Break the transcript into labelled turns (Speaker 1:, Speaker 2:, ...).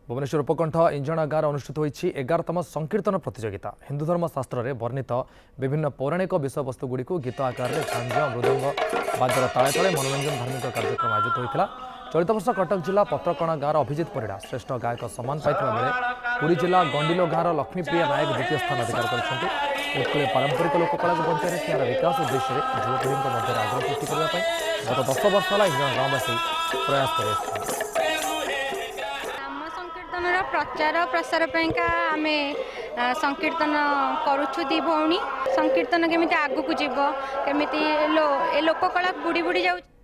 Speaker 1: भुवनेश्वर उपकंठ इंजणा गाँव अनुष्ठित होती 11तम संकीर्तन प्रतियोगिता। हिंदू धर्म शास्त्र में वर्णित विभिन्न पौराणिक विषयवस्तुगुड़ी झांझ मृदंग बाजार ताले ताले मनोरंजन धार्मिक कार्यक्रम आयोजित होता। चलित वर्ष कटक जिला पत्रकणा गाँव अभिजित परिड़ा श्रेष्ठ गायक सम्मान पाई बेले पुरी जिला गंडिलो गाँव लक्ष्मीप्रिया नायक द्वितीय स्थान अधिकार कर उत्कल पारंपरिक लोककला को बंचाई रखी यार विकास उद्देश्य युवपीढ़ी मध्य आग्रह सृष्टि करने गत 10 वर्ष है इंजणा गाँववासी प्रयास कर
Speaker 2: प्रचार प्रसार आम संकीर्तन करुछु दी भौणी संकीर्तन केमी आगू को जीव केमी लोककला बुड़ी बुड़ी जाऊ।